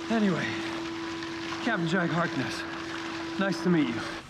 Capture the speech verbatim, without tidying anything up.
Anyway, Captain Jack Harkness. Nice to meet you.